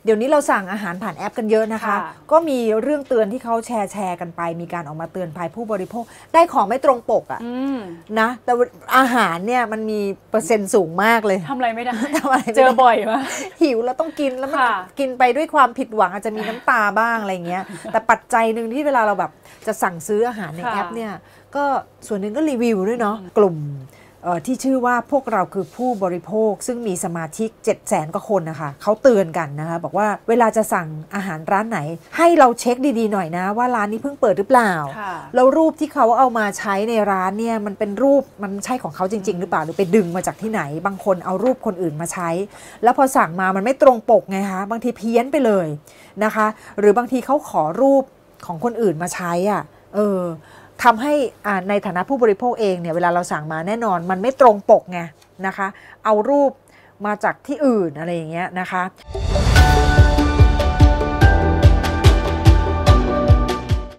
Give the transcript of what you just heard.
เดี๋ยวนี้เราสั่งอาหารผ่านแอปกันเยอะนะคะก็มีเรื่องเตือนที่เขาแชร์กันไปมีการออกมาเตือนภัยผู้บริโภคได้ของไม่ตรงปกอะนะแต่อาหารเนี่ยมันมีเปอร์เซ็นต์สูงมากเลยทำอะไรไม่ได้เจอบ่อยมากหิวแล้วต้องกินแล้วมันกินไปด้วยความผิดหวังอาจจะมีน้ำตาบ้างอะไรเงี้ยแต่ปัจจัยหนึ่งที่เวลาเราแบบจะสั่งซื้ออาหารในแอปเนี่ยก็ส่วนหนึ่งก็รีวิวด้วยเนาะกลุ่มที่ชื่อว่าพวกเราคือผู้บริโภคซึ่งมีสมาชิก 700,000 กว่าคนนะคะเขาเตือนกันนะคะบอกว่าเวลาจะสั่งอาหารร้านไหนให้เราเช็คดีๆหน่อยนะว่าร้านนี้เพิ่งเปิดหรือเปล่าแล้วรูปที่เขาเอามาใช้ในร้านเนี่ยมันเป็นรูปมันใช่ของเขาจริงๆหรือเปล่าหรือไปดึงมาจากที่ไหนบางคนเอารูปคนอื่นมาใช้แล้วพอสั่งมามันไม่ตรงปกไงคะบางทีเพี้ยนไปเลยนะคะหรือบางทีเขาขอรูปของคนอื่นมาใช้ทำให้ในฐานะผู้บริโภคเองเนี่ยเวลาเราสั่งมาแน่นอนมันไม่ตรงปกไงนะคะเอารูปมาจากที่อื่นอะไรอย่างเงี้ยนะคะ